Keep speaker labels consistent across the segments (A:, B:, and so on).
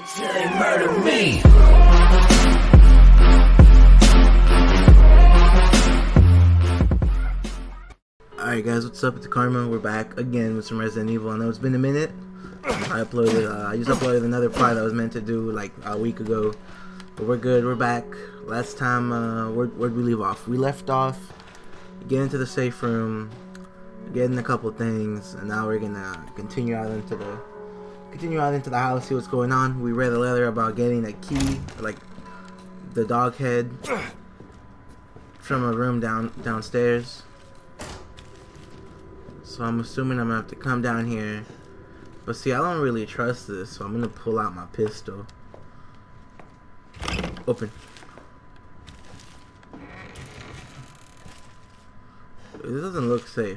A: Till they murder me.
B: Alright guys, what's up? It's Karma. We're back again with some Resident Evil. I know it's been a minute. I just uploaded another part that was meant to do like a week ago. But we're good, we're back. Last time, where'd we leave off? We left off, get into the safe room, getting a couple things, and now we're gonna continue out into the house, see what's going on. We read a letter about getting a key, like the dog head, from a room downstairs. So I'm assuming I'm gonna have to come down here. But see, I don't really trust this, so I'm gonna pull out my pistol. Open. This doesn't look safe.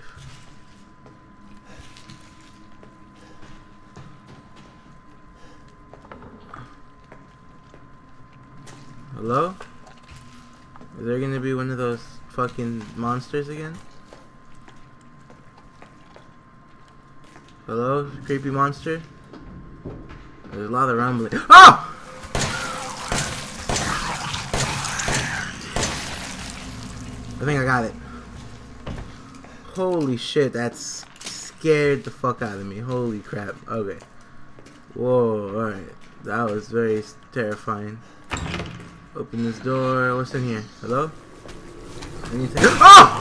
B: Hello? Is there gonna be one of those fucking monsters again? Hello, creepy monster? There's a lot of rumbling. Oh! I think I got it. Holy shit, that's scared the fuck out of me. Holy crap. Okay. Whoa, alright. That was very terrifying. Open this door. What's in here? Hello? Anything? Oh!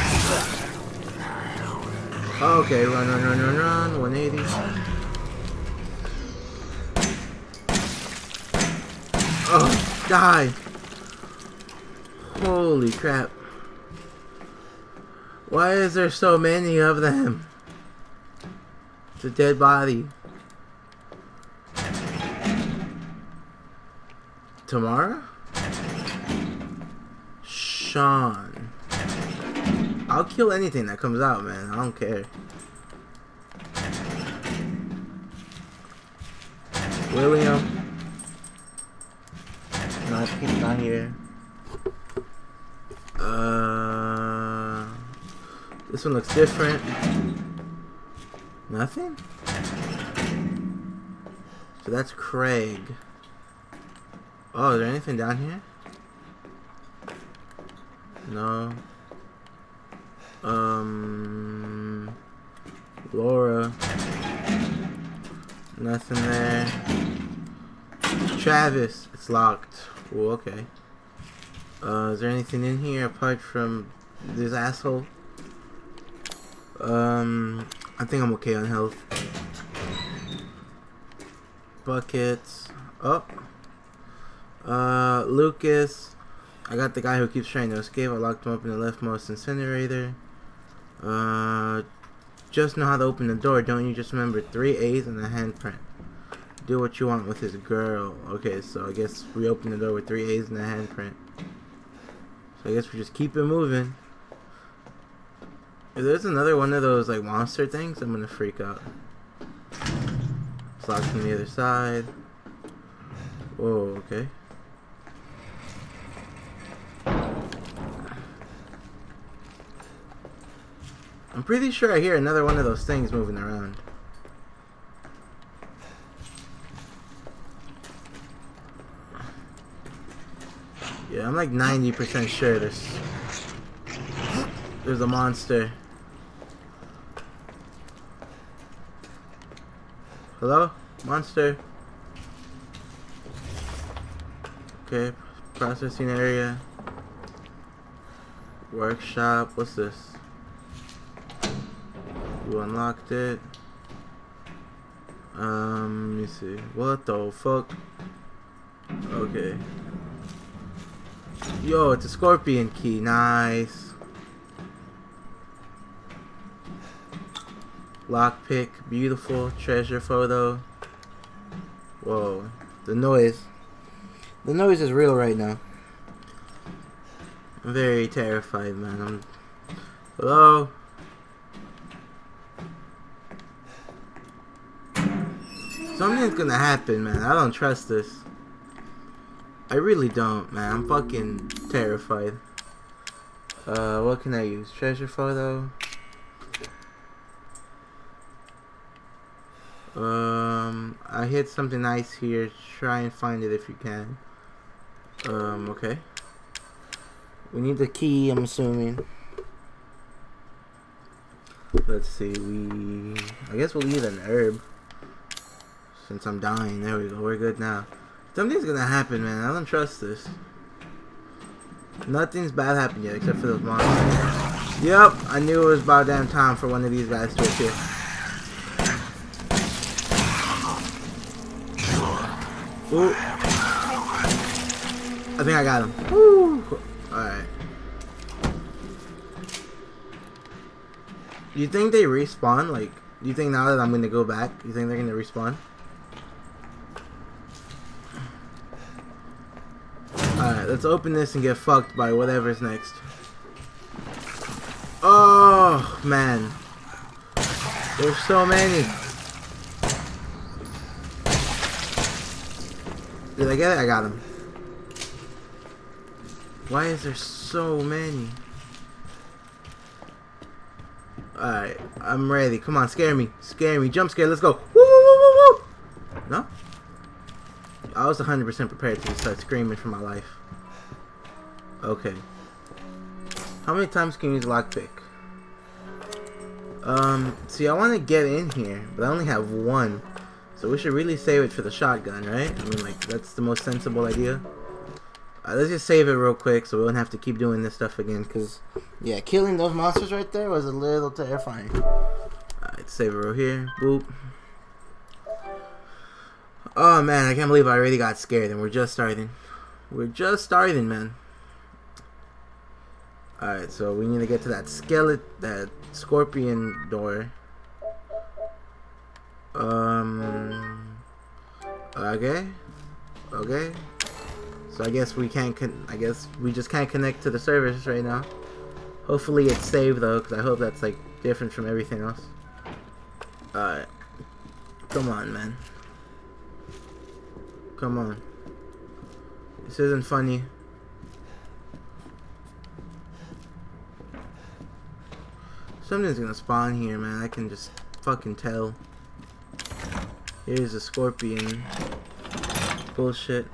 B: Okay, run, 180. Oh, die! Holy crap. Why is there so many of them? It's a dead body. Tamara? Sean. I'll kill anything that comes out, man. I don't care. William. No, he's not here. This one looks different. Nothing? So that's Craig. Oh, is there anything down here? No. Laura. Nothing there. Travis. It's locked. Oh, okay. Is there anything in here apart from this asshole? I think I'm okay on health. Buckets. Oh. Lucas. I got the guy who keeps trying to escape. I locked him up in the leftmost incinerator. Just know how to open the door, don't you? Just remember 3 A's and a handprint. Do what you want with his girl. Okay, so I guess we open the door with 3 A's and a handprint. So I guess we just keep it moving. If there's another one of those like monster things, I'm gonna freak out. It's locked from the other side. Whoa, okay. I'm pretty sure I hear another one of those things moving around. Yeah, I'm like 90% sure there's a monster. Hello? Monster? Okay, processing area. Workshop, what's this? You unlocked it. Let me see. What the fuck? Okay. Yo, it's a scorpion key. Nice. Lockpick. Beautiful. Treasure photo. Whoa. The noise. The noise is real right now. I'm very terrified, man. Hello? Something's gonna happen, man. I don't trust this. I really don't, man. I'm fucking terrified. What can I use? Treasure photo. I hit something nice here. Try and find it if you can. Okay. We need the key, I'm assuming. Let's see, I guess we'll need an herb. Since I'm dying, there we go, we're good now. Something's gonna happen, man, I don't trust this. Nothing's bad happened yet, except for those monsters. Yep, I knew it was about damn time for one of these guys to appear. Ooh. I think I got him. Woo! Alright. Do you think they respawn? Like, do you think now that I'm gonna go back, you think they're gonna respawn? Alright, let's open this and get fucked by whatever's next. Oh, man. There's so many. Did I get it? I got him. Why is there so many? Alright, I'm ready. Come on, scare me. Scare me. Jump scare. Let's go. Woo, woo, woo, woo, woo. No? I was 100% prepared to start screaming for my life. Okay. How many times can you use lockpick? See, I want to get in here, but I only have one. So we should really save it for the shotgun, right? I mean, like, that's the most sensible idea. Let's just save it real quick so we don't have to keep doing this stuff again, because, yeah, killing those monsters right there was a little terrifying. Alright, save it real here. Boop. Oh, man, I can't believe I already got scared, and we're just starting. We're just starting, man. Alright, so we need to get to that skeleton, that scorpion door. Okay. Okay. So I guess we can't. I guess we just can't connect to the servers right now. Hopefully it's saved though, because I hope that's like different from everything else. Alright. Come on, man. Come on. This isn't funny. Something's gonna spawn here, man. I can just fucking tell. Here's a scorpion. Bullshit.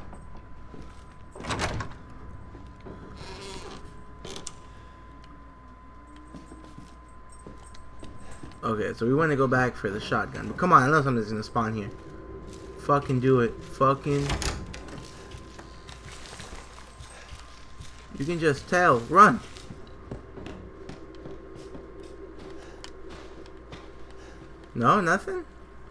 B: Okay, so we want to go back for the shotgun. But come on, I know something's gonna spawn here. Fucking do it. Fucking. You can just tell. Run. No, nothing?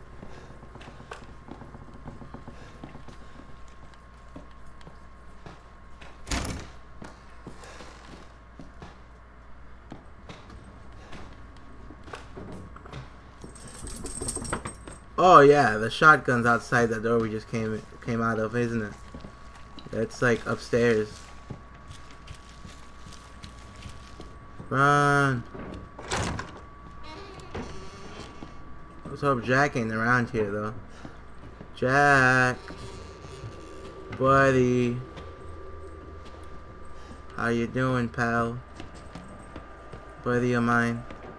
B: Oh yeah, the shotgun's outside that door we just came out of, isn't it? It's like upstairs. Run. Let's hope Jack ain't around here though. Jack, buddy, how you doing, pal? Buddy of mine.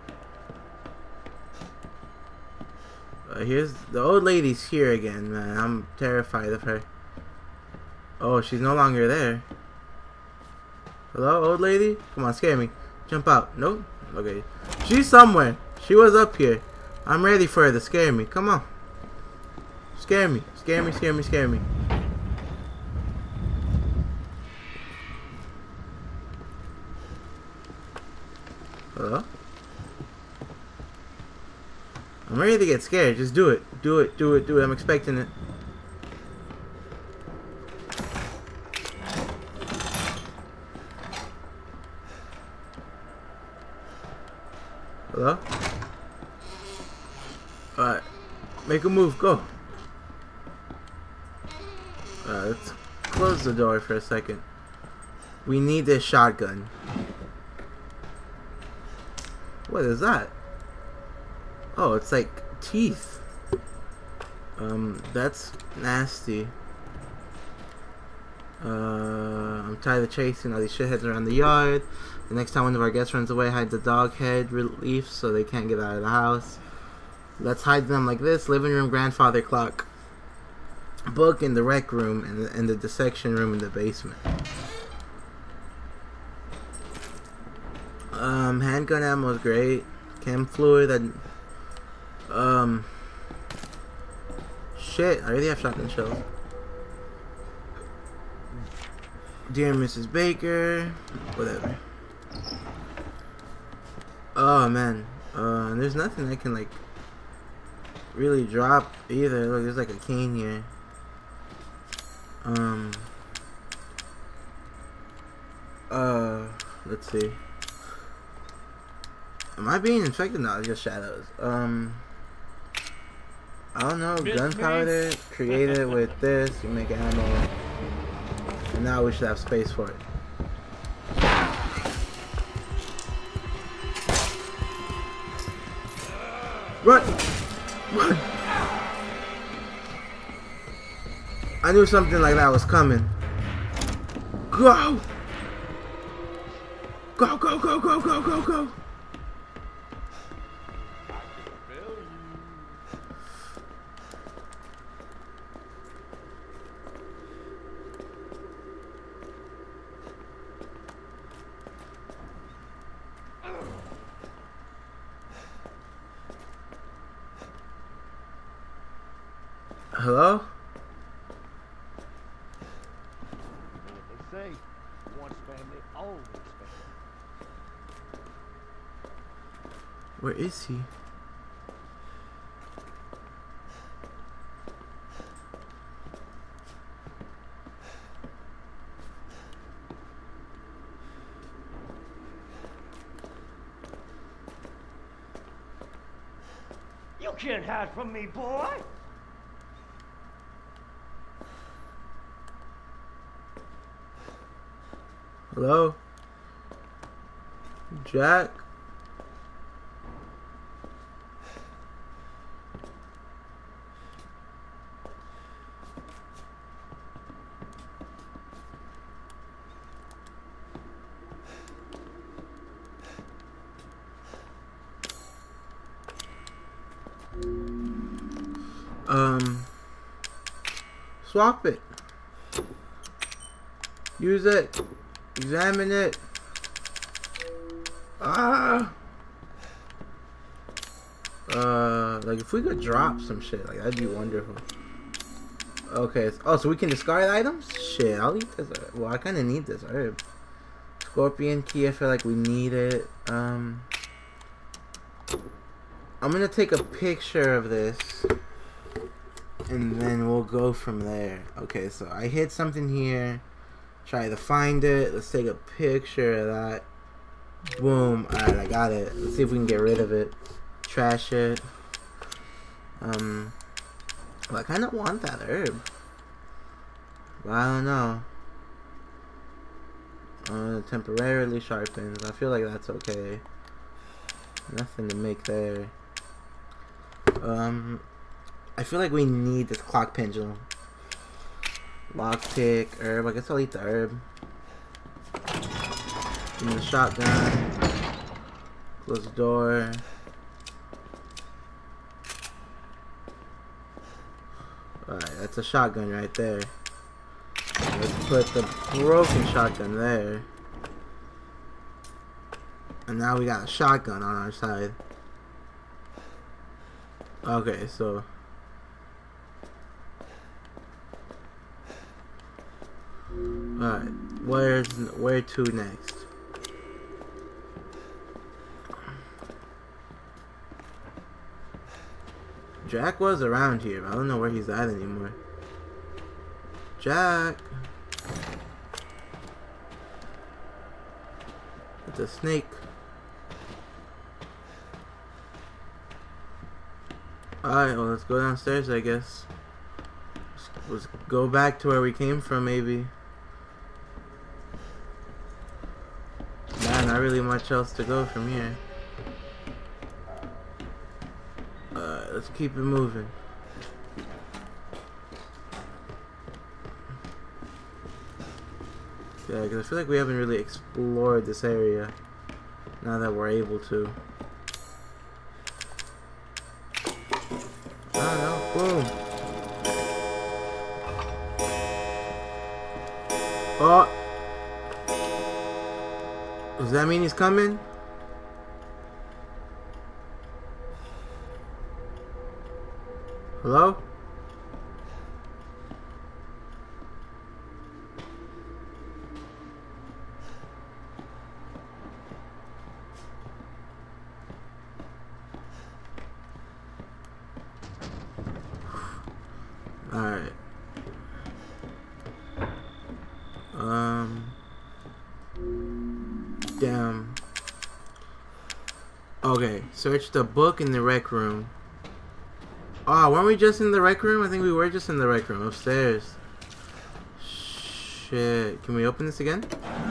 B: Here's the old lady's here again, man. I'm terrified of her. Oh, she's no longer there. Hello, old lady? Come on, scare me. Jump out. Nope. Okay. She's somewhere. She was up here. I'm ready for her to scare me. Come on. Scare me. Scare me, scare me, scare me. Hello? I'm ready to get scared. Just do it. Do it, do it, do it. I'm expecting it. Hello? Alright. Make a move. Go. Alright, let's close the door for a second. We need this shotgun. What is that? Oh, it's like teeth. That's nasty. I'm tired of chasing all these shitheads around the yard. The next time one of our guests runs away, hide the dog head relief so they can't get out of the house. Let's hide them like this. Living room, grandfather clock. Book in the rec room, and the dissection room in the basement. Handgun ammo is great. Chem fluid and shit, I already have shotgun shells. Dear Mrs. Baker, whatever. Oh man, there's nothing I can like really drop either. Look, there's like a cane here. Let's see. Am I being infected? No, it's just shadows. I don't know. Gunpowder. Create it with this. You make ammo. And now we should have space for it. Run! Run! I knew something like that was coming. Go! Go, go, go, go, go, go, go! Hello?
A: They say once family, always family.
B: Where is he?
A: You can't hide from me, boy.
B: Hello? Jack? Swap it. Use it. Examine it. Like if we could drop some shit, like that'd be wonderful. Okay. Oh, so we can discard items? Shit, I'll eat this. Well, I kind of need this herb. Scorpion key. I feel like we need it. I'm gonna take a picture of this, and then we'll go from there. Okay, so I hit something here. Try to find it. Let's take a picture of that. Boom. Alright, I got it. Let's see if we can get rid of it. Trash it. Well, I kind of want that herb. But I don't know. Temporarily sharpens. I feel like that's okay. Nothing to make there. I feel like we need this clock pendulum. Lockpick, herb. I guess I'll eat the herb. Give me the shotgun. Close the door. Alright, that's a shotgun right there. Let's put the broken shotgun there. And now we got a shotgun on our side. Okay, so alright, where to next? Jack was around here, but I don't know where he's at anymore. Jack! It's a snake. Alright, well, let's go downstairs, I guess. Let's go back to where we came from, maybe. Man, not really much else to go from here. Let's keep it moving. Yeah, because I feel like we haven't really explored this area now that we're able to. Boom. Oh. Does that mean he's coming? Hello? Alright. Damn. Okay, search the book in the rec room. Oh, weren't we just in the rec room? I think we were just in the rec room upstairs. Shit. Can we open this again?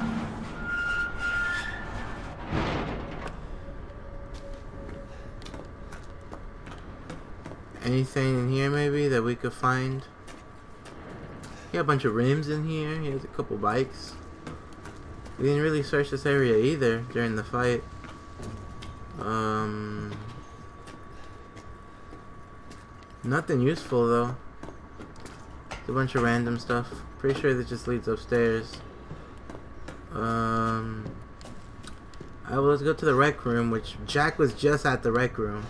B: Anything in here maybe that we could find? Yeah, a bunch of rims in here. Here's a couple bikes. We didn't really search this area either during the fight. Nothing useful though. It's a bunch of random stuff. Pretty sure that just leads upstairs. Alright, well, let's go to the rec room, which Jack was just at the rec room.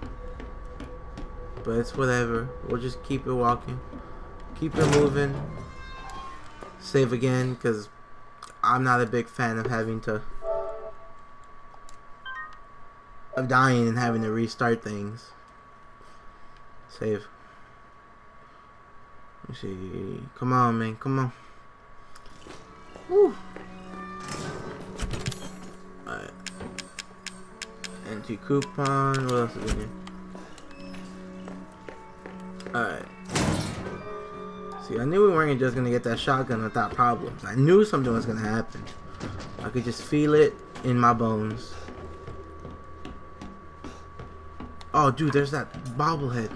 B: But it's whatever. We'll just keep it walking. Keep it moving. Save again, because I'm not a big fan of having to... of dying and having to restart things. Save. Let's see. Come on, man. Come on. Woo. Alright. Anti-coupon. What else is in here? Alright. See, I knew we weren't just gonna get that shotgun without problems. I knew something was gonna happen. I could just feel it in my bones. Oh, dude, there's that bobblehead.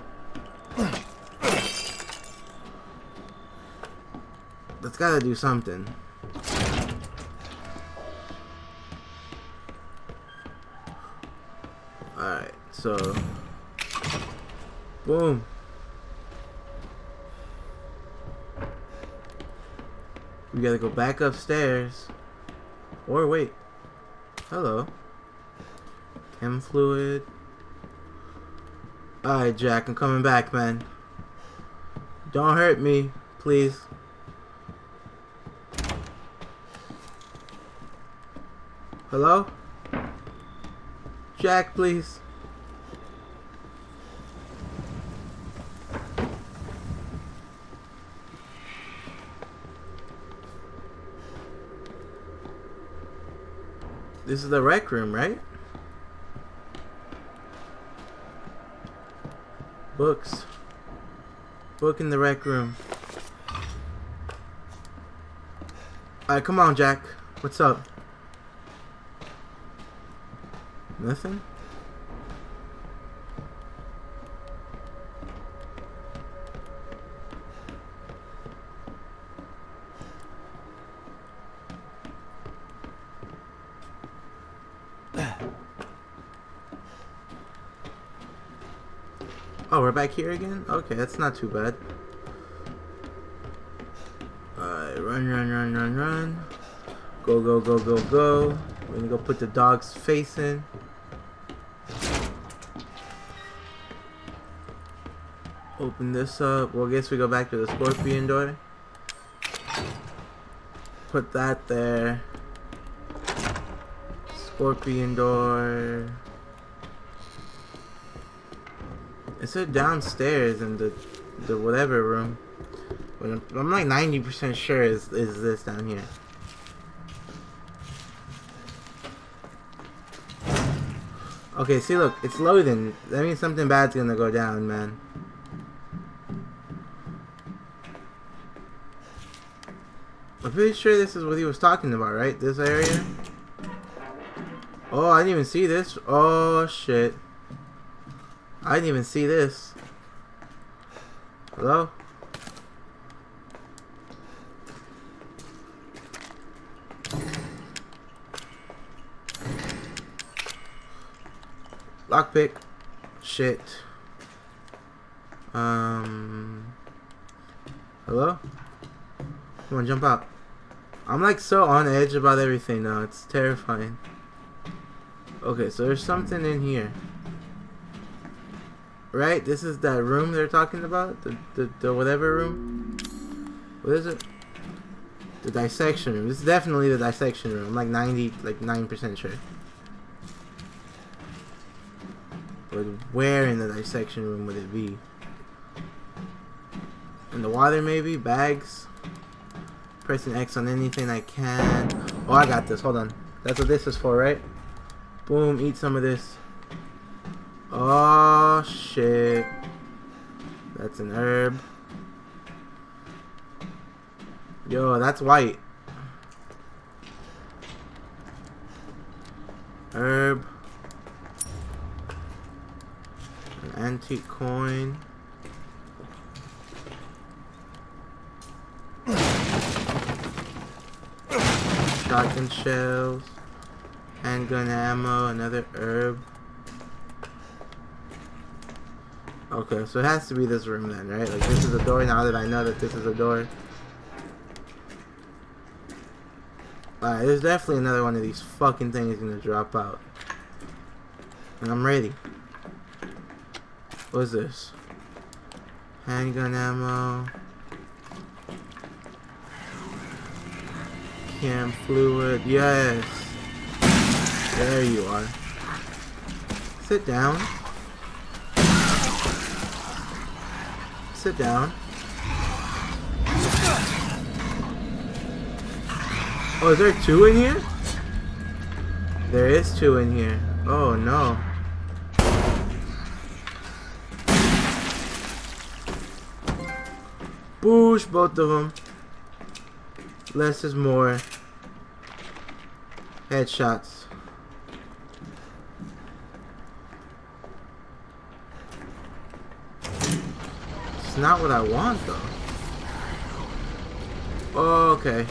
B: That's gotta do something. Alright, so... boom. We gotta go back upstairs. Or wait. Hello. Chem fluid. Alright, Jack, I'm coming back, man. Don't hurt me, please. Hello? Jack, please. This is the rec room, right? Books. Book in the rec room. Alright, come on, Jack. What's up? Nothing? Oh, we're back here again? Okay, that's not too bad. Alright, run, run, run, run, run. Go, go, go, go, go. We're gonna go put the dog's face in. Open this up. Well, I guess we go back to the scorpion door. Put that there. Scorpion door. It said downstairs in the whatever room. But I'm like 90% sure is this down here. Okay, see, look, it's loading. That means something bad's gonna go down, man. I'm pretty sure this is what he was talking about, right? This area? Oh, I didn't even see this. Oh, shit. I didn't even see this. Hello? Lockpick. Shit. Hello? Come on, jump out. I'm like so on edge about everything now. It's terrifying. Okay, so there's something in here. Right? This is that room they're talking about? The whatever room? What is it? The dissection room. This is definitely the dissection room. I'm like 9% sure. But where in the dissection room would it be? In the water maybe? Bags? Pressing X on anything I can. Oh, I got this. Hold on. That's what this is for, right? Boom. Eat some of this. Oh, shit. That's an herb. Yo, that's white. Herb. An antique coin. Shotgun shells. Handgun ammo. Another herb. Okay, so it has to be this room then, right? Like, this is a door now that I know that this is a door. Alright, there's definitely another one of these fucking things gonna drop out. And I'm ready. What is this? Handgun ammo. Cam fluid. Yes. There you are. Sit down. Sit down. Oh, is there 2 in here? There is 2 in here. Oh no. Boosh, both of them. Less is more. Headshots. It's not what I want though. Oh, okay.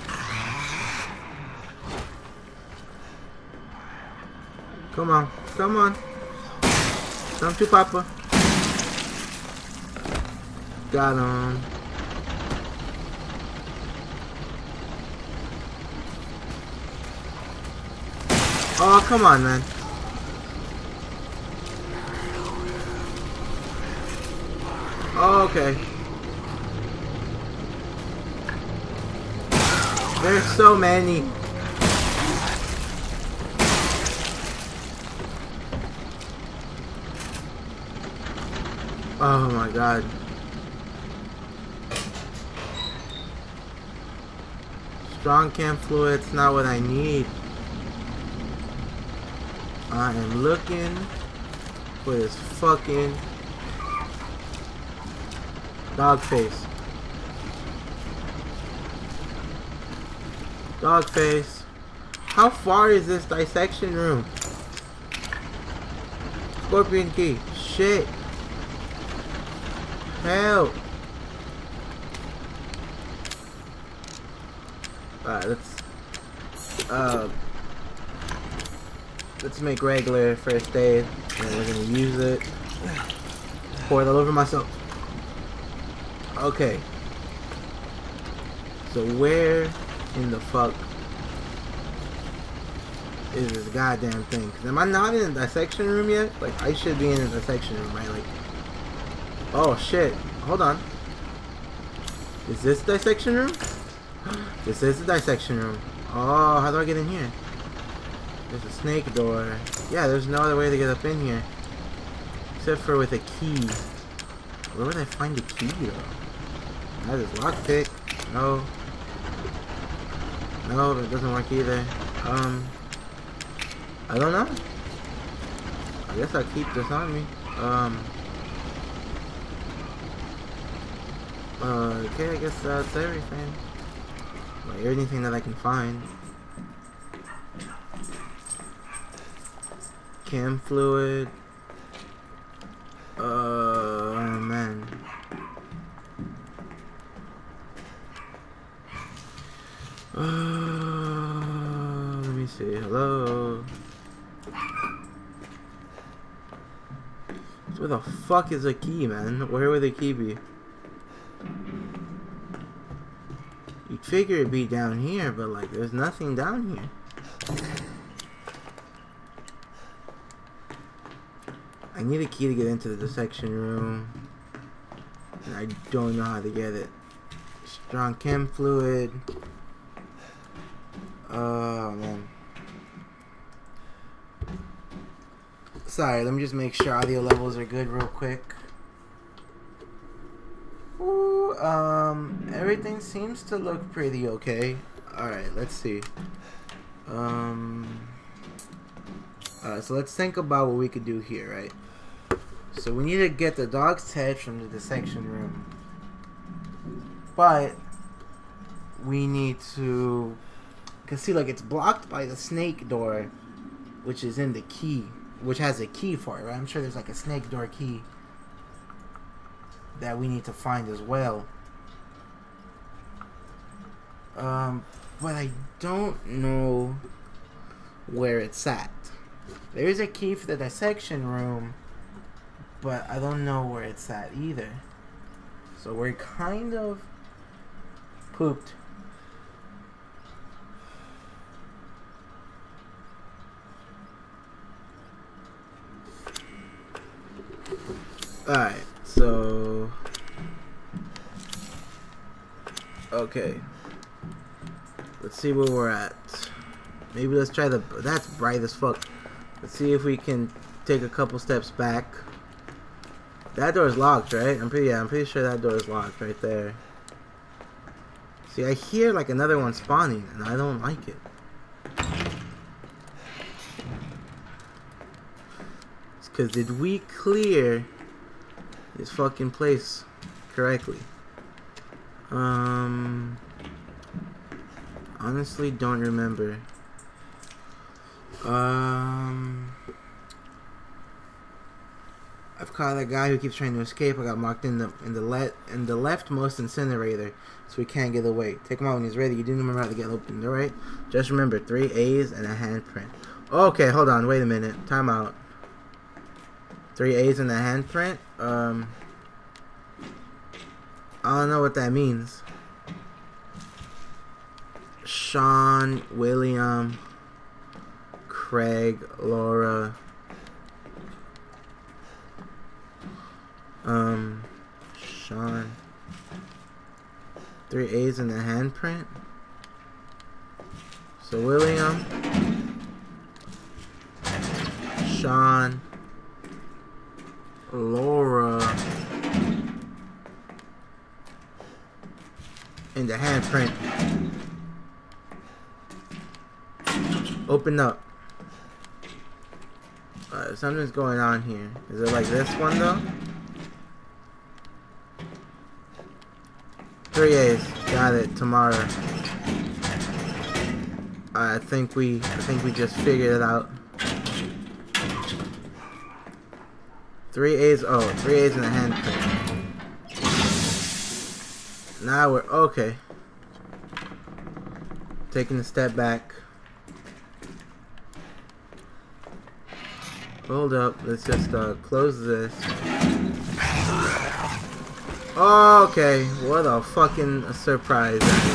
B: Come on, come on. Come to Papa. Got him. Oh, come on, man. Oh, okay. There's so many. Oh my god. Strong cam fluid's not what I need. I am looking for this fucking dog face. Dog face. How far is this dissection room? Scorpion key. Shit. Help. Alright, let's make regular first aid, and we're gonna use it. Pour it all over myself. Okay. So where in the fuck is this goddamn thing? 'Cause am I not in the dissection room yet? Like, I should be in the dissection room, right? Like, oh shit. Hold on. Is this the dissection room? This is the dissection room. Oh, how do I get in here? There's a snake door. Yeah, there's no other way to get up in here. Except for with a key. Where would I find a key though? That is lockpick. No. No, that doesn't work either. I don't know. I guess I'll keep this on me. Okay, I guess that's everything. Like, anything that I can find. Cam fluid. Man. Let me see. Hello. So Where the fuck is the key, man? Where would the key be? You'd figure it'd be down here, but like, there's nothing down here. I need a key to get into the dissection room, and I don't know how to get it. Strong chem fluid. Oh man. Sorry, let me just make sure audio levels are good real quick. Ooh, everything seems to look pretty okay. Alright, let's see. So let's think about what we could do here, right? So we need to get the dog's head from the dissection room. But we need to, cause see, like, it's blocked by the snake door, which is in the key, which has a key for it, right? I'm sure there's like a snake door key that we need to find as well. But I don't know where it's at. There is a key for the dissection room, but I don't know where it's at either. So we're kind of pooped. Alright, so okay. Let's see where we're at. Maybe let's try the, that's bright as fuck. Let's see if we can take a couple steps back. That door is locked, right? I'm pretty sure that door is locked right there. See, I hear like another one spawning, and I don't like it. It's because did we clear this fucking place correctly? Honestly, don't remember. I've caught a guy who keeps trying to escape. I got marked in the leftmost incinerator, so he can't get away. Take him out when he's ready. You didn't remember how to get open, alright? Just remember 3 A's and a handprint. Okay, hold on, wait a minute. Time out. 3 A's and a handprint? I don't know what that means. Sean, William, Craig, Laura. Sean. 3 A's in the handprint. So William, Sean, Laura, in the handprint. Open up. Something's going on here. Is it like this one though? 3 A's. Got it. Tomorrow. I think we just figured it out. 3 A's. Oh, 3 A's in the handprint. Now we're okay. Taking a step back. Hold up. Let's just close this. Okay, what a fucking surprise that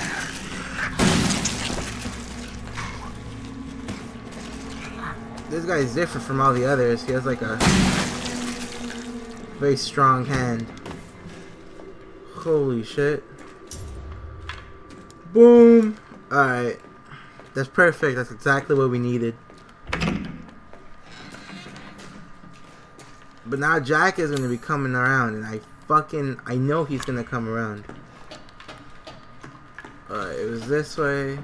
B: is. This guy is different from all the others. He has like a very strong hand. Holy shit. Boom. Alright. That's perfect. That's exactly what we needed. But now Jack is going to be coming around, and I know he's gonna come around. It was this way.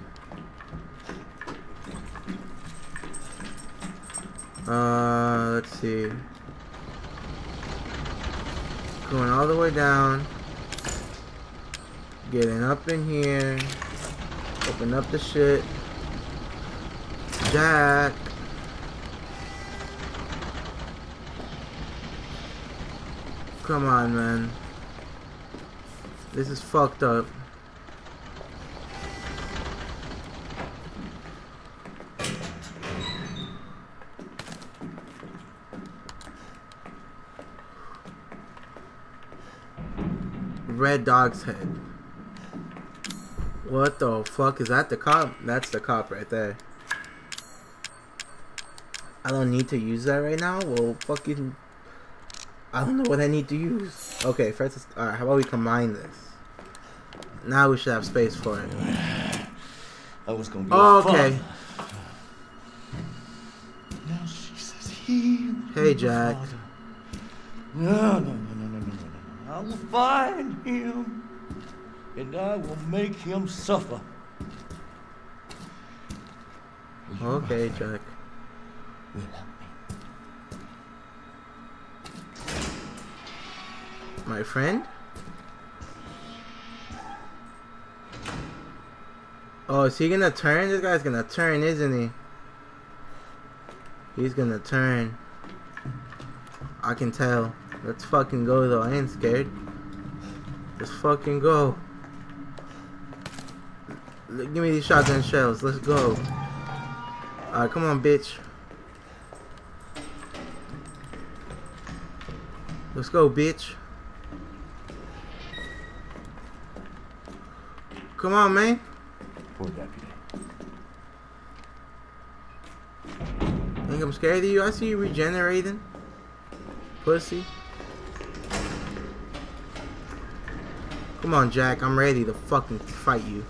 B: Let's see. Going all the way down. Getting up in here. Open up the shit. Jack. Come on, man. This is fucked up. red dog's head. What the fuck is that? The cop? That's the cop right there. I don't need to use that right now. Well, fucking, I don't know what I need to use. Okay, first, alright, how about we combine this? Now we should have space for it.
A: That was gonna be
B: okay.
A: fun. Now she says he.
B: Hey, Jack.
A: No. I will find him, and I will make him suffer.
B: Okay, Jack.
A: Will help me.
B: My friend? Oh, is he gonna turn? This guy's gonna turn, isn't he? He's gonna turn. I can tell. Let's fucking go though. I ain't scared. Let's fucking go. Give me these shotgun shells. Let's go. Alright, come on, bitch. Let's go, bitch. Come on, man.
A: Poor deputy.
B: Think I'm scared of you? I see you regenerating. Pussy. Come on, Jack. I'm ready to fucking fight you.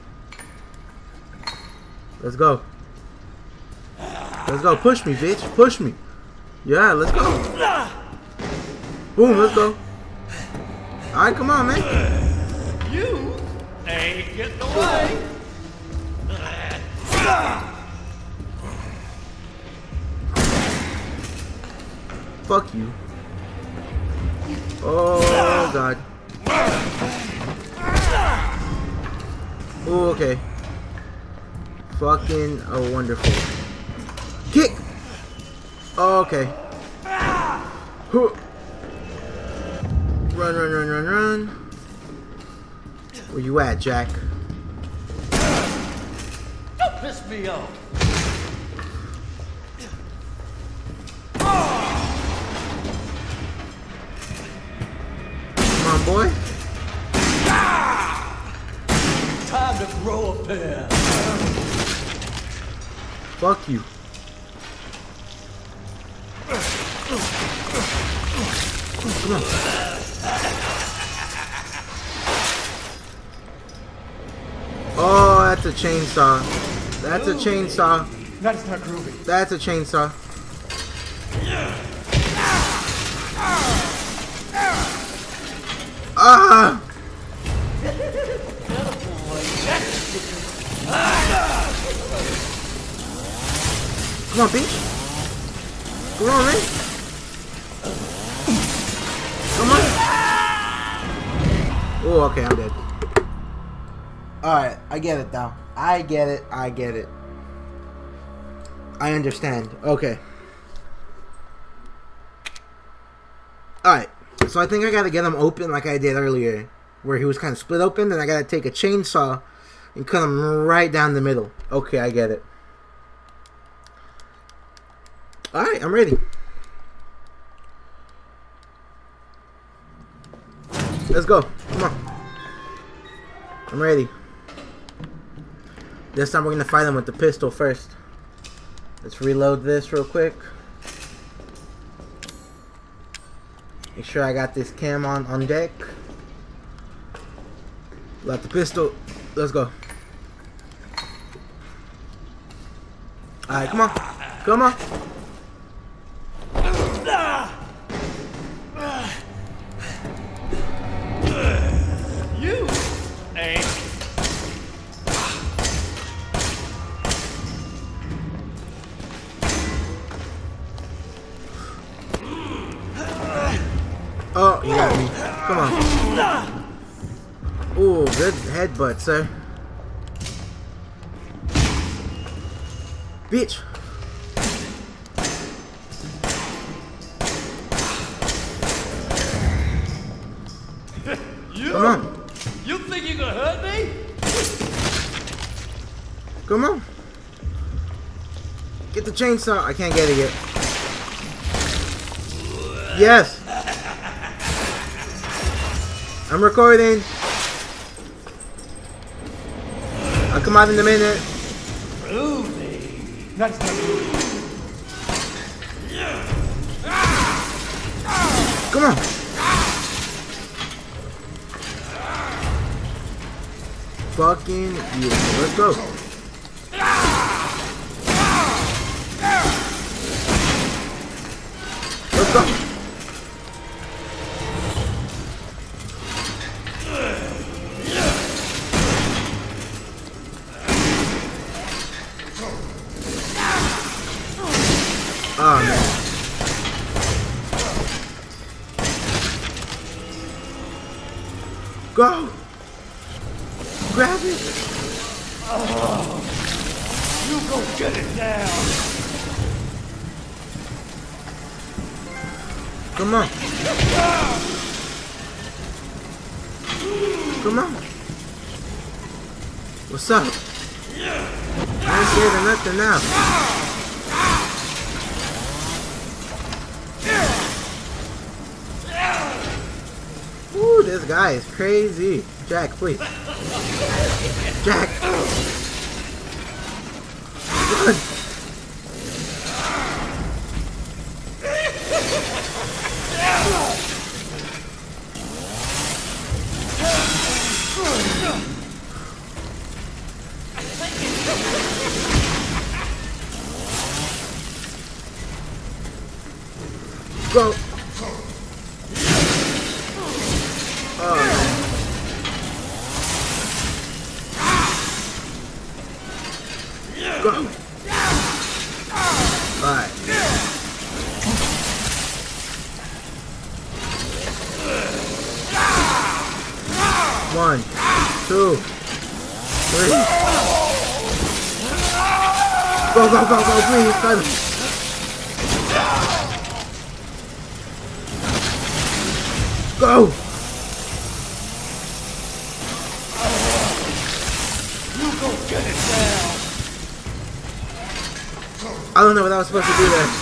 B: Let's go. Let's go. Push me, bitch. Push me. Yeah, let's go. Boom, let's go. Alright, come on, man.
A: You ain't getting away.
B: Fuck you. Oh, God. Oh, okay. Fucking wonderful. Kick! Oh, okay. Run. Where you at, Jack?
A: Don't piss me off.
B: Come on, boy.
A: Time to grow a pair.
B: Fuck you. Come on. Oh, that's a chainsaw. That's a chainsaw.
A: That's not groovy.
B: That's a chainsaw. Ah! Come on, bitch. Come on, man. Come on. Oh, okay, I'm dead. Alright, I get it now. I get it. I understand. Okay. Alright. So I think I gotta get him open like I did earlier. Where he was kind of split open. And I gotta take a chainsaw and cut him right down the middle. Okay, I get it. Alright, I'm ready. Let's go. Come on. I'm ready. This time we're gonna fight him with the pistol first. Let's reload this real quick. Make sure I got this cam on deck. Got the pistol. Let's go. Alright, come on. Come on.
A: You ain't.
B: Oh, you got me. Come on. Ooh, good headbutt, sir. Bitch. Come on.
A: You think you gonna hurt me?
B: Come on. Get the chainsaw. I can't get it yet. Yes. I'm recording. I'll come out in a minute.
A: Groovy. That's not groovy.
B: Come on. Fucking beautiful. Let's go. Let's go. Oh man. Go! Grab it!
A: You go get it now.
B: Come on! Come on! What's up? I ain't scared of nothing now. Ooh, this guy is crazy. Jack, please. Jack! Run! Go! Oh, man. Go! Alright. One, two, three. Go, go, go, go, please, Simon. Go!
A: You go get it now.
B: I don't know what I was supposed to do there.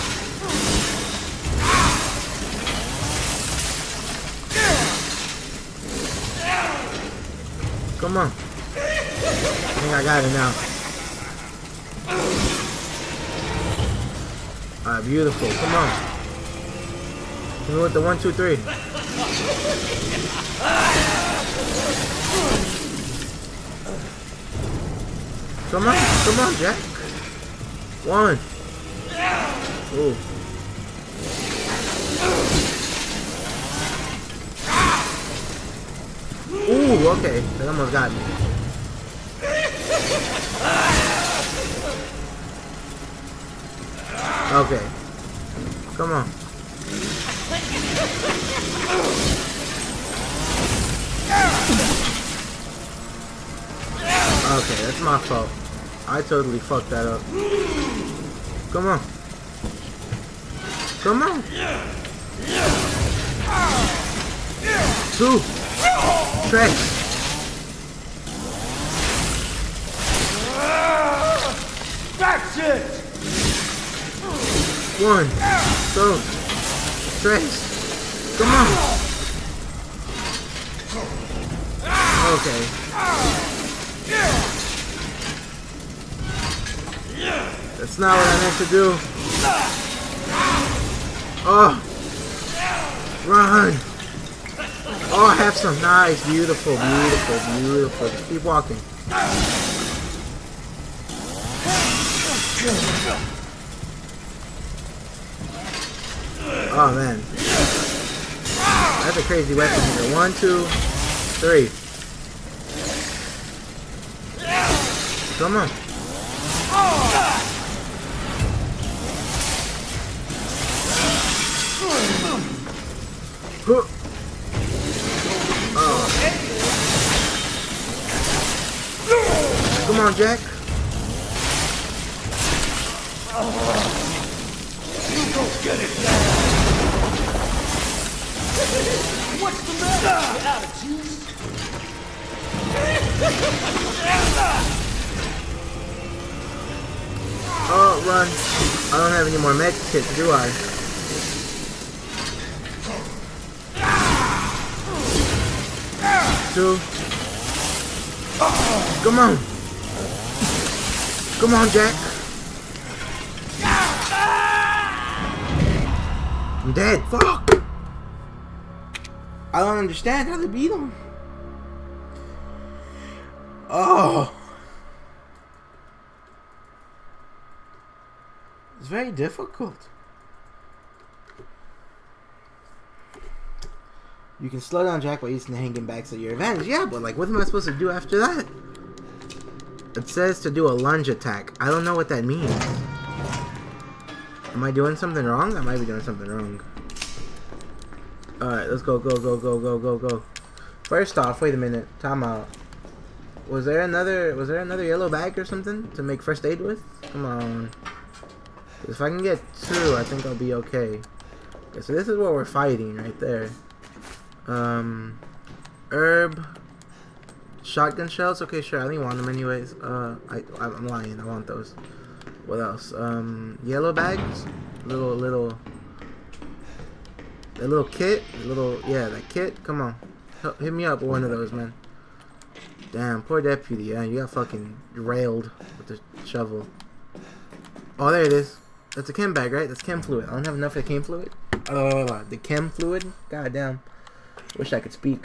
B: Come on. I think I got it now. Alright, beautiful. Come on. Hit me with the 1, 2, 3. Come on, Jack. 1. Ooh. Ooh, okay. That almost got me. Okay. Come on. Okay, that's my fault. I totally fucked that up. Come on. Come on. 2. Trey.
A: That's it.
B: 1. 2. Trace. Come on. Okay. That's not what I meant to do. Oh. Run. Oh, I have some. Nice. Beautiful, beautiful, beautiful. Just keep walking. Oh, man. That's a crazy weapon here. 1, 2, 3. Come on. Oh. Come on, Jack.
A: You go get it now. What's the matter? You out of juice?
B: Oh, run. I don't have any more med kits, do I? Two. Come on. Come on, Jack. I'm dead. Fuck. I don't understand how to beat him. Oh. It's very difficult. You can slow down Jack by using the hanging backs at your advantage. Yeah, but like, what am I supposed to do after that? It says to do a lunge attack. I don't know what that means. Am I doing something wrong? I might be doing something wrong. Alright, let's go, go, go, go, go, go, go. First off, wait a minute. Time out. Was there another yellow bag or something to make first aid with? Come on. If I can get 2, I think I'll be okay. Okay, so this is what we're fighting right there. Herb, shotgun shells. Okay, sure. I didn't want them anyways. I'm lying. I want those. What else? Yellow bags. Little kit. Yeah, that kit. Come on, hit me up with one of those, man. Damn, poor deputy. Yeah, you got fucking railed with the shovel. Oh, there it is. That's a chem bag, right? That's chem fluid. I don't have enough of the chem fluid. The chem fluid. God damn. Wish I could speak.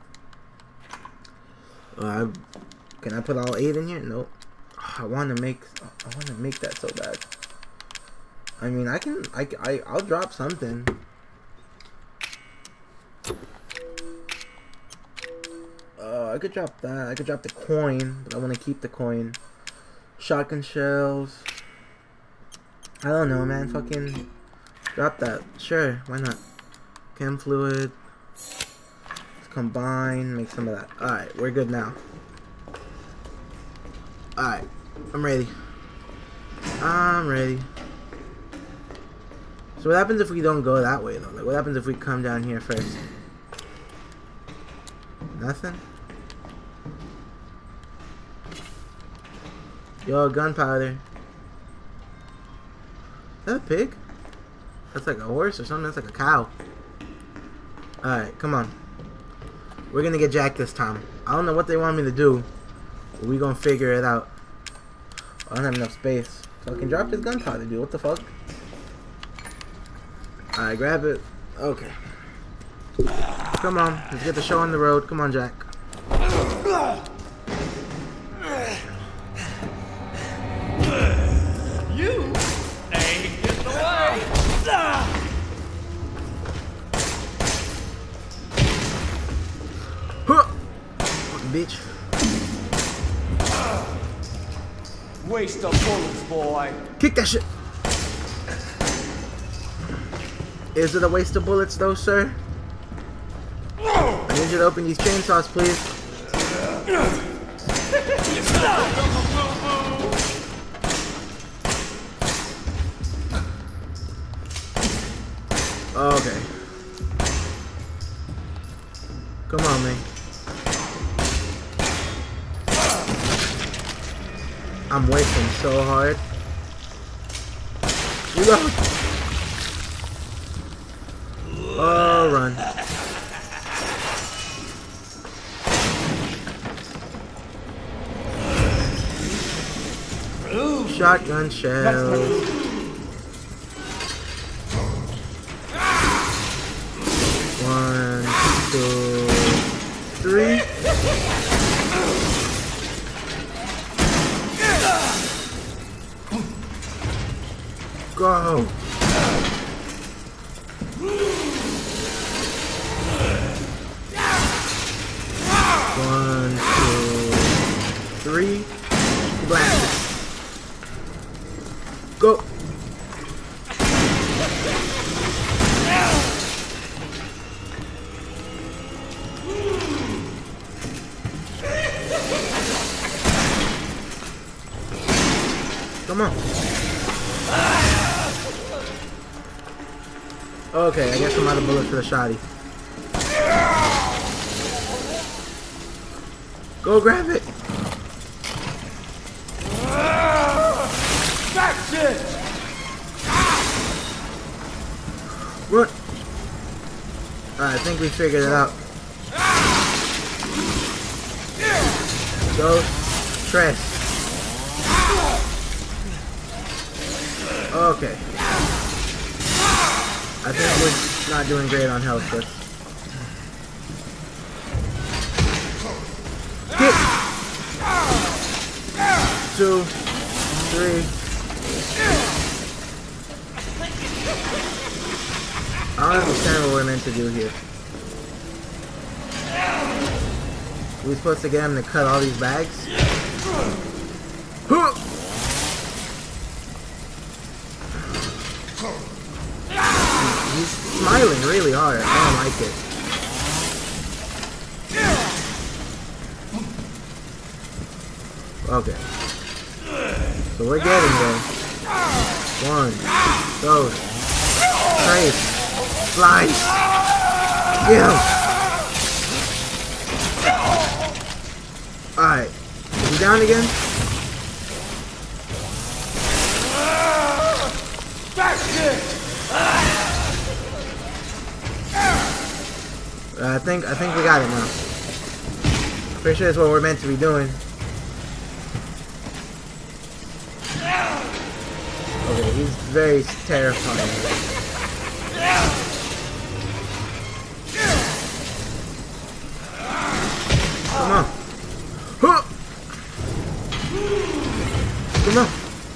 B: Can I put all 8 in here? Nope. I want to make that so bad. I mean, I'll drop something. I could drop that. I could drop the coin, but I want to keep the coin. Shotgun shells. I don't know, man. Fucking drop that. Sure, why not? Chem fluid. Let's combine. Make some of that. Alright, we're good now. Alright, I'm ready. I'm ready. So what happens if we don't go that way, though? Like, what happens if we come down here first? Nothing? Yo, gunpowder. Is that a pig? That's like a horse or something. That's like a cow. Alright, come on. We're gonna get Jack this time. I don't know what they want me to do, but we gonna figure it out. I don't have enough space. So I can drop this gunpowder, dude. What the fuck? Alright, grab it. Okay. Come on. Let's get the show on the road. Come on, Jack.
A: You ain't getting away.
B: Bitch.
A: Waste of bullets, boy.
B: Kick that shit. Is it a waste of bullets, though, sir? I need you to open these chainsaws, please. Okay. Come on, man. I'm wasting so hard. Reload. Oh, run. Shotgun shells. One, two, three. Go. One, two, three. Blast. Go. Come on. Okay, I guess I'm out of bullets for the shotty. Go grab it.
A: That's it.
B: Run. Alright, I think we figured it out. Go. Trash. Okay. I think we're not doing great on health, but... Hit! 2, 3. I don't understand what we're meant to do here. Are we supposed to get him to cut all these bags? He's smiling really hard. I don't like it. Okay. So we're getting there. 1, goes. Trace. Slice. Get him. Alright. Is he down again? I think we got it now. Pretty sure that's what we're meant to be doing. Okay, he's very terrifying. Come on. Come on.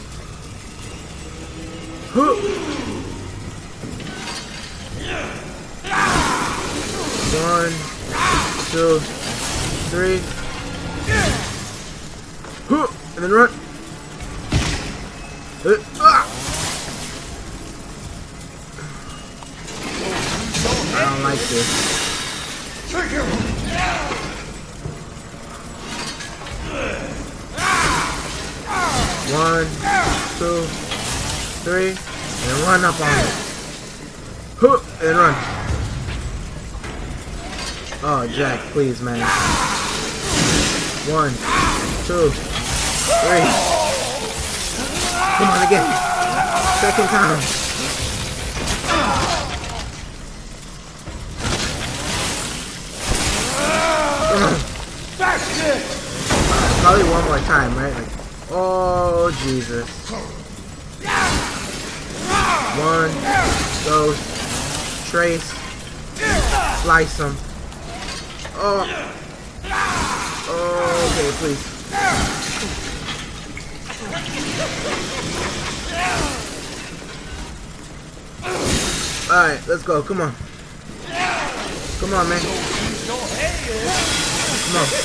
B: 1, 2, 3. And then run. I don't like this. 1, 2, 3, and run up on it. And run. Oh, Jack, please, man. 1, 2, 3. Come on again. Second time. Come on. Probably one more time, right? Like, oh, Jesus. 1, goes, trace, slice him. Oh, okay, please. Alright, let's go, come on. Come on, man. Come on.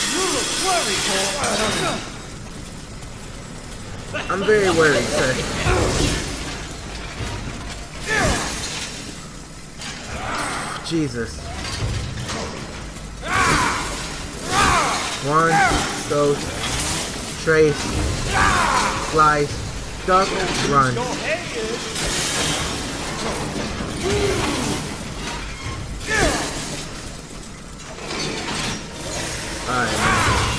B: I'm very worried, sir. Jesus. 1, goes, trace, slice, duck, run. Alright, man.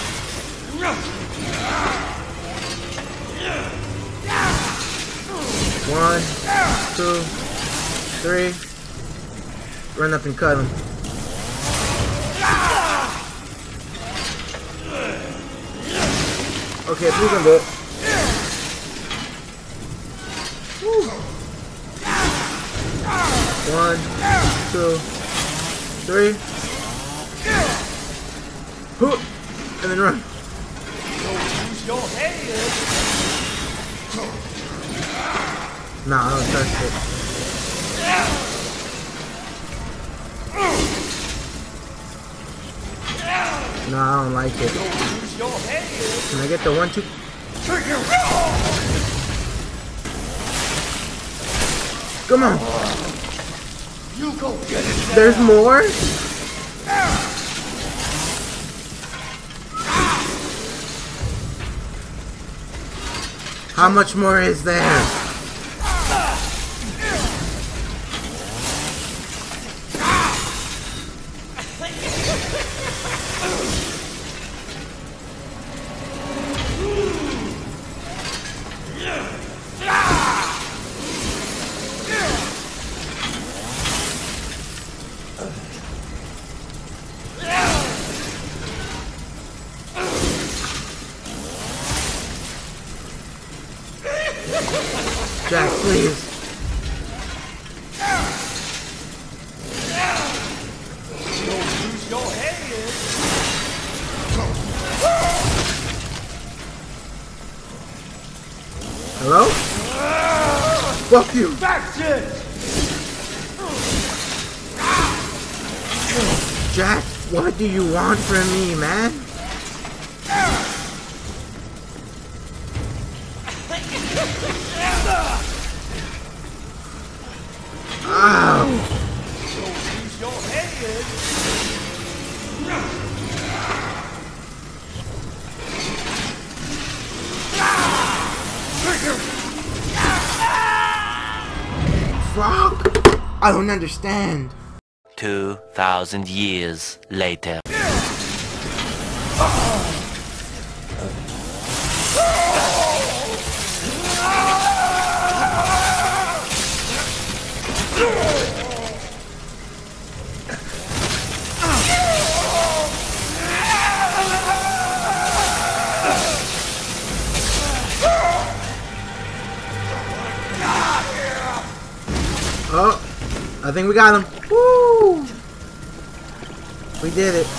B: 1, 2, 3. Run up and cut him. Okay, please don't do it. Woo. 1, 2, 3. And then run. Nah, I don't trust it. No, I don't like it. Can I get the 1, 2? Come on.
A: You go get it.
B: There's more? How much more is there? Jack, please.
A: Lose your head.
B: Hello? Fuck you.
A: Faction!
B: Jack, what do you want from me, man? Ow!
A: Lose your head.
B: Fuck! I don't understand.
C: 2,000 years later.
B: Oh, I think we got him. Woo! We did it.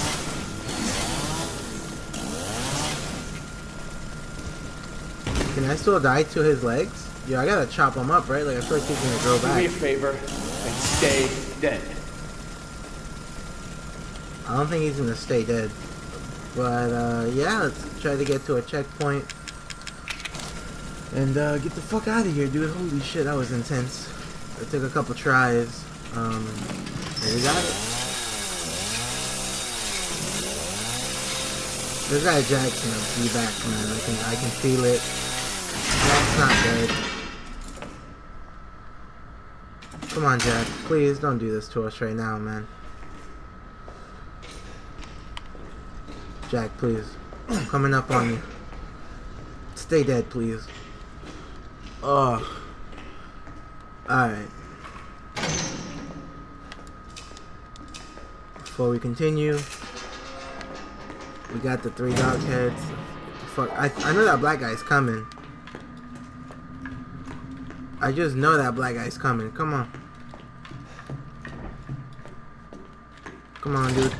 B: Can I still die to his legs? Yo, I gotta chop him up, right? Like, I feel like he's gonna grow
A: Do me a
B: back.
A: favor and stay dead.
B: I don't think he's gonna stay dead. But, yeah, let's try to get to a checkpoint. And, get the fuck out of here, dude. Holy shit, that was intense. It took a couple tries. And we got it. This guy Jack's gonna be back, man. I can feel it. Jack's not dead. Come on, Jack. Please don't do this to us right now, man. Jack, please. I'm coming up on you. Stay dead, please. Oh. Alright. Before we continue, we got the 3 dog heads. Fuck, I know that black guy's coming. I just know that black guy's coming. Come on. Come on, dude.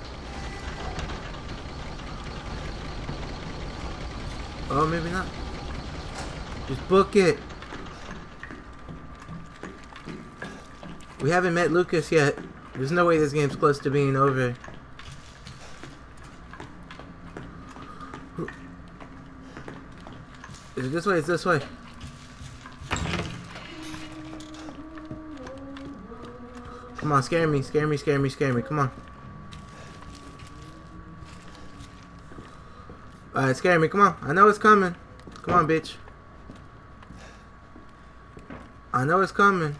B: Oh, maybe not. Just book it. We haven't met Lucas yet. There's no way this game's close to being over. Is it this way? It's this way. Come on, scare me, scare me, scare me, scare me. Come on. Alright, scare me. Come on. I know it's coming. Come on, bitch. I know it's coming.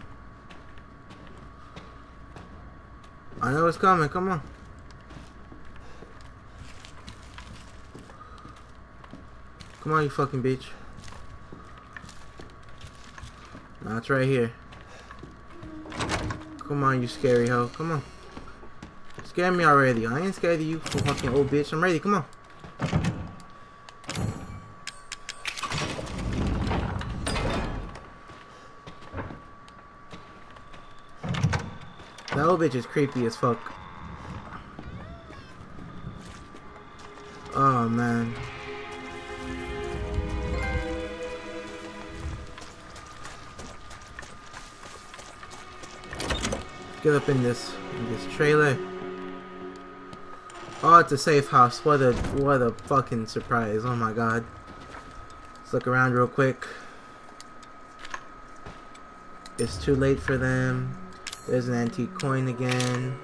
B: I know it's coming. Come on. Come on, you fucking bitch. No, it's right here. Come on, you scary hoe. Come on. Scare me already. I ain't scared of you, fucking old bitch. I'm ready. Come on. That old bitch is creepy as fuck. Oh, man. Get up in this trailer. Oh, it's a safe house. What a fucking surprise. Oh my god. Let's look around real quick. It's too late for them. There's an antique coin again.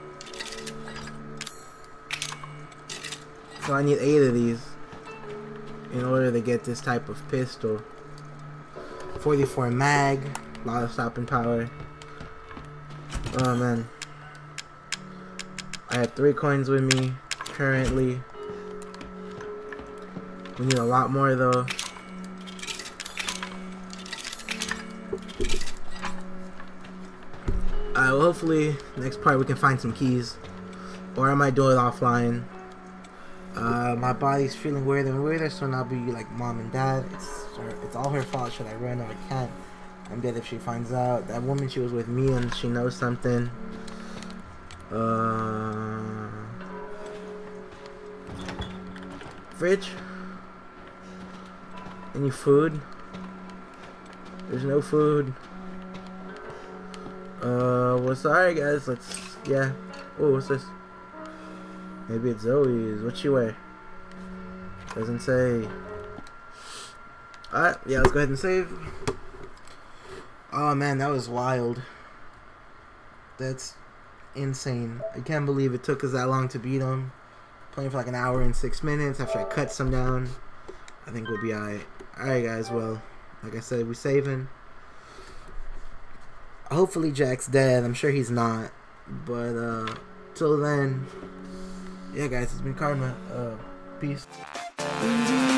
B: So I need 8 of these in order to get this type of pistol. 44 mag, a lot of stopping power. Oh man. I have 3 coins with me currently. We need a lot more though. Well, hopefully next part we can find some keys, or I might do it offline. My body's feeling weirder and weirder, so now I'll be like mom and dad. It's all her fault. Should I run? No, I can't. I'm dead if she finds out. That woman, she was with me and she knows something. Fridge? Any food? There's no food. Well, sorry guys, yeah. Oh, what's this? Maybe it's Zoe's. What she wear? Doesn't say. Alright, yeah, let's go ahead and save. Oh man, that was wild. That's insane. I can't believe it took us that long to beat him. Playing for like an hour and 6 minutes after I cut some down. I think we'll be alright. Alright guys, well, like I said, we're saving. Hopefully Jack's dead. I'm sure he's not. But till then, yeah guys, it's been Karma. Peace.